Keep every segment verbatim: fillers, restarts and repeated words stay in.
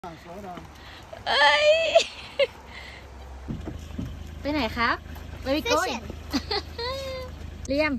เอ้ยไปไหนครับไปวิโก้เลียม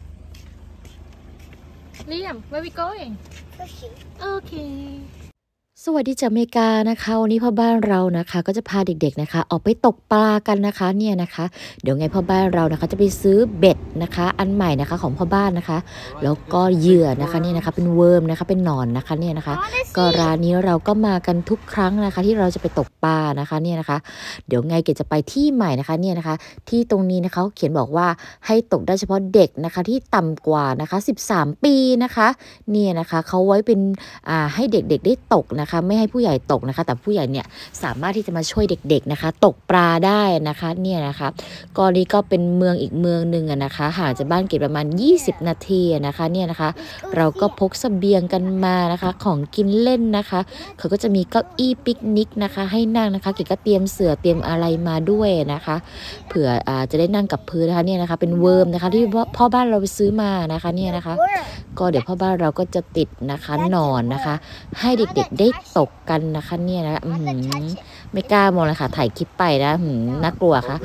เลียม where we going โอเคสวัสดีจากอเมริกานะคะวันนี้พ่อบ้านเรานะคะก็จะพาเด็กๆนะคะออกไปตกปลากันนะคะเนี่ยนะคะเดี๋ยวไงพ่อบ้านเรานะคะจะไปซื้อเบ็ดนะคะอันใหม่นะคะของพ่อบ้านนะคะแล้วก็เหยื่อนะคะนี่นะคะเป็นเวิร์มนะคะเป็นหนอนนะคะเนี่ยนะคะก็ร้านนี้เราก็มากันทุกครั้งนะคะที่เราจะไปตกปลานะคะเนี่ยนะคะเดี๋ยวไงเกดจะไปที่ใหม่นะคะเนี่ยนะคะที่ตรงนี้นะคะเขียนบอกว่าให้ตกได้เฉพาะเด็กนะคะที่ต่ำกว่านะคะสิบสามปีนะคะเนี่ยนะคะเขาไว้เป็นอ่าให้เด็กๆได้ตกนะคะไม่ให้ผู้ใหญ่ตกนะคะแต่ผู้ใหญ่เนี่ยสามารถที่จะมาช่วยเด็กๆนะคะตกปลาได้นะคะเนี่ยนะคะก็นี่ก็เป็นเมืองอีกเมืองหนึ่งนะคะห่างจากบ้านเกดประมาณยี่สิบนาทีนะคะเนี่ยนะคะเราก็พกเสบียงกันมานะคะของกินเล่นนะคะเขาก็จะมีเก้าอี้ปิกนิกนะคะให้นั่งนะคะเกดก็เตรียมเสื่อเตรียมอะไรมาด้วยนะคะเผื่ออ่าจะได้นั่งกับพื้นนะคะเนี่ยนะคะเป็นเวิร์มนะคะที่พ่อบ้านเราไปซื้อมานะคะเนี่ยนะคะก็เดี๋ยวพ่อบ้านเราก็จะติดนะคะนอนนะคะให้เด็กๆได้ตกกันนะคะเนี่ยนะไม่กล้ามองเลยค่ะถ่ายคลิปไปนะน่ากลัวค่ะ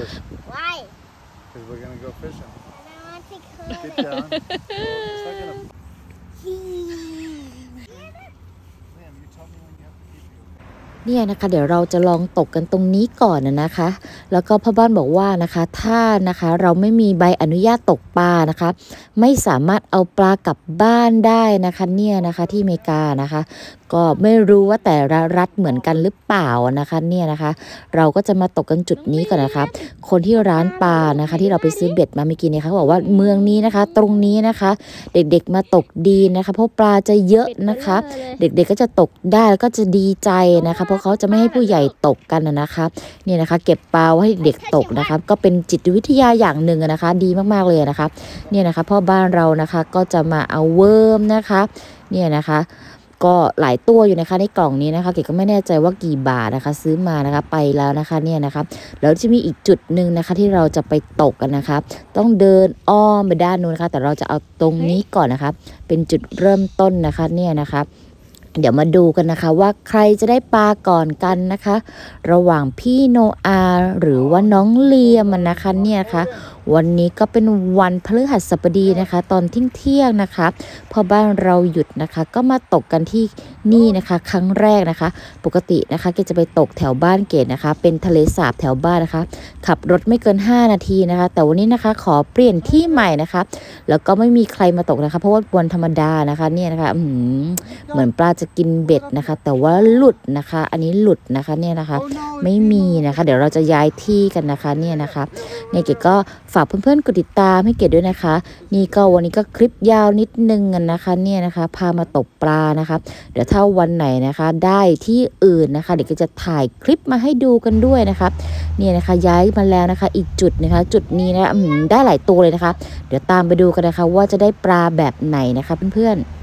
เนี่ยนะคะเดี๋ยวเราจะลองตกกันตรงนี้ก่อนนะคะแล้วก็พ่อบ้านบอกว่านะคะถ้านะคะเราไม่มีใบอนุญาตตกปลานะคะไม่สามารถเอาปลากลับบ้านได้นะคะเนี่ยนะคะที่อเมริกานะคะก็ไม่รู้ว่าแต่ละรัฐเหมือนกันหรือเปล่านะคะเนี่ยนะคะเราก็จะมาตกกันจุดนี้ก่อนนะคะคนที่ร้านปลานะคะที่เราไปซื้อเบ็ดมาเมื่อกี้เนี่ยเขาบอกว่าเมืองนี้นะคะตรงนี้นะคะเด็กๆมาตกดีนะคะเพราะปลาจะเยอะนะคะเด็กๆก็จะตกได้แล้วก็จะดีใจนะคะเพราะเขาจะไม่ให้ผู้ใหญ่ตกกันนะคะเนี่ยนะคะเก็บปลาไว้ให้เด็กตกนะคะก็เป็นจิตวิทยาอย่างหนึ่งนะคะดีมากๆเลยนะคะเนี่ยนะคะพ่อบ้านเรานะคะก็จะมาเอาเวิร์มนะคะเนี่ยนะคะก็หลายตัวอยู่นะคะในกล่องนี้นะคะเก๋ก็ไม่แน่ใจว่ากี่บาทนะคะซื้อมานะคะไปแล้วนะคะเนี่ยนะคะแล้วจะมีอีกจุดหนึ่งนะคะที่เราจะไปตกกันนะคะต้องเดินอ้อมไปด้านนู้นนะคะแต่เราจะเอาตรงนี้ก่อนนะคะเป็นจุดเริ่มต้นนะคะเนี่ยนะคะเดี๋ยวมาดูกันนะคะว่าใครจะได้ปลาก่อนกันนะคะระหว่างพี่โนอาหรือว่าน้องเลียมนะคะเนี่ยนะคะวันนี้ก็เป็นวันพฤหัสบดีนะคะตอนเที่ยงๆนะคะพอบ้านเราหยุดนะคะก็มาตกกันที่นี่นะคะครั้งแรกนะคะปกตินะคะเกดจะไปตกแถวบ้านเกดนะคะเป็นทะเลสาบแถวบ้านนะคะขับรถไม่เกินห้านาทีนะคะแต่วันนี้นะคะขอเปลี่ยนที่ใหม่นะคะแล้วก็ไม่มีใครมาตกนะคะเพราะว่าวันธรรมดานะคะเนี่ยนะคะเหมือนปลาจะกินเบ็ดนะคะแต่ว่าหลุดนะคะอันนี้หลุดนะคะเนี่ยนะคะไม่มีนะคะเดี๋ยวเราจะย้ายที่กันนะคะเนี่ยนะคะเนี่ยเกดก็ฝากเพื่อนๆกดติดตามให้เกดด้วยนะคะนี่ก็วันนี้ก็คลิปยาวนิดนึงนะคะเนี่ยนะคะพามาตกปลานะคะเดี๋ยวถ้าวันไหนนะคะได้ที่อื่นนะคะเดี๋ยวก็จะถ่ายคลิปมาให้ดูกันด้วยนะคะเนี่ยนะคะย้ายมาแล้วนะคะอีกจุดนะคะจุดนี้นะได้หลายตัวเลยนะคะเดี๋ยวตามไปดูกันนะคะว่าจะได้ปลาแบบไหนนะคะเพื่อนๆ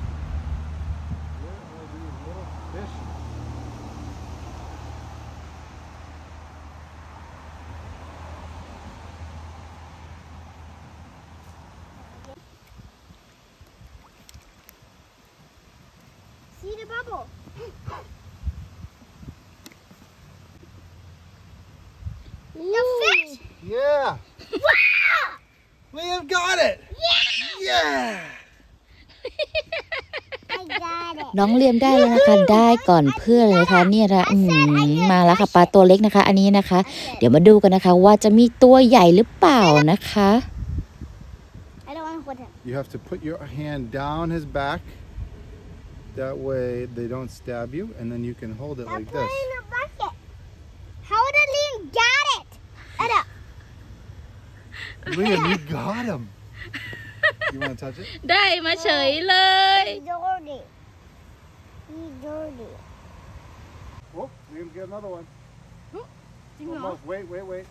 See the bubble? The fish? Yeah. Wow! Liam got it. Yeah! Yeah. I got it. น้องเลียมได้แล้วนะคะได้ก่อนเพื่อนเลยค่ะเนี่ยนะมาแล้วค่ะปลาตัวเล็กนะคะอันนี้นะคะเดี๋ยวมาดูกันนะคะว่าจะมีตัวใหญ่หรือเปล่านะคะ I don't want to hold him. You have to put your hand down his back. That way they don't stab you, and then you can hold it I'm like this. putting a bucket. How did Liam get it? Edda. Liam, you got him. You want to touch it? ได้มาเฉยเลย He's dirty. He's dirty. Oh, Liam, get another one. Almost. Wait, wait, wait.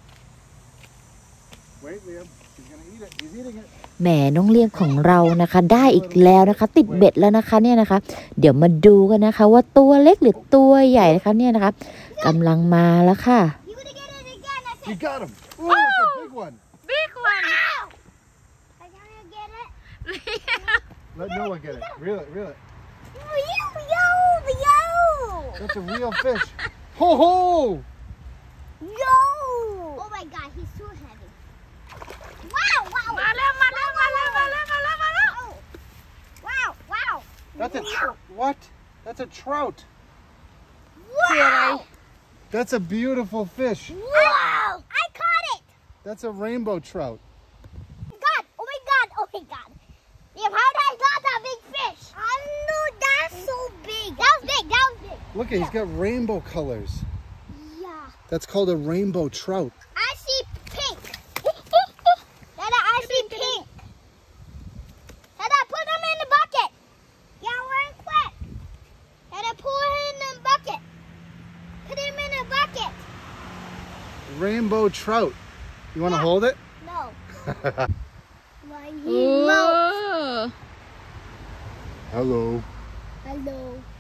Wait, Liam. He's gonna eat it. He's eating it. แหมน้องเลียมของเรานะคะได้อีกแล้วนะคะติดเบ็ดแล้วนะคะเนี่ยนะคะเดี๋ยวมาดูกันนะคะว่าตัวเล็กหรือตัวใหญ่นะคะเนี่ยนะคะกำลังมาแล้วค่ะ You gonna get it again? I said. You got him. Oh, it's a big one. big one Ow! I gotta get it. Let Noah get it. Reel it, reel it. Yo, yo, yo. That's a real fish. Ho ho! Yo! Oh my god, he's too heavy. Wow, wow. มาแล้วมาแล้วมาแล้วมาแล้วมาแล้วมาแล้ว Wow, wow. That's a tr- what? That's a trout. Wow. That's a beautiful fish. Wow. I caught it. That's a rainbow trout. God, oh my god, oh my god. Yeah, how did I got that big fish? I know that's so big. That was big, that was big. Look at, he's got rainbow colors. Yeah. That's called a rainbow trout. I see pink. Dada, I see pink. Dada, put him in the bucket. Yeah, we're in quick. Dada, pour him in the bucket. Put him in the bucket. Rainbow trout. You want to Yeah. hold it? No. Why โอ้ he moat? Hello. Hello.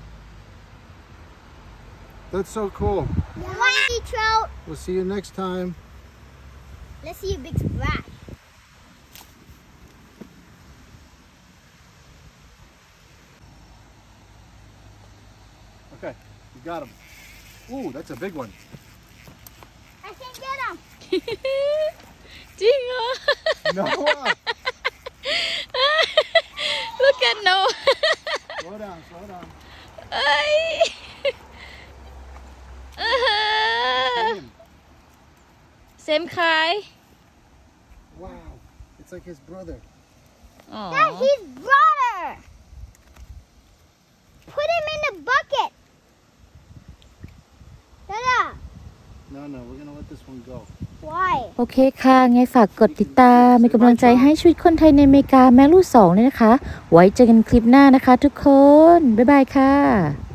That's so cool. Yeah. Why he trout? We'll see you next time. Let's see a big splash. Okay, you got him. Ooh, that's a big one. I can get him. จริงเหรอ Noah! Look at Noah Slow down, slow down. เอ้ยอ่าฮะ Same. เซมคล้าย Wow, it's like his brother. อ๋อ That's his brother. Put him in the bucket. Dada, No, no, we're gonna let this one go. why? โอเคค่ะไงฝากกดติดตามเป็นกำลังใจให้ชีวิตคนไทยในอเมริกาแม่ลูกสองเลยนะคะ ไว้เจอกันคลิปหน้านะคะทุกคน บ๊ายบายค่ะ